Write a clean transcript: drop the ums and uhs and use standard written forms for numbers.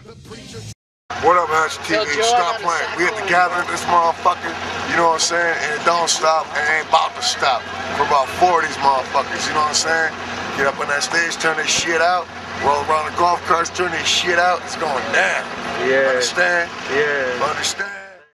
What up, Hatchet TV? Stop playing. We at the gathering this motherfucker, you know what I'm saying? And it don't stop, and it ain't about to stop for about 4 of these motherfuckers, you know what I'm saying? Get up on that stage, turn this shit out, roll around the golf carts, turn this shit out, it's going down. Yeah. Understand? Yeah. Understand?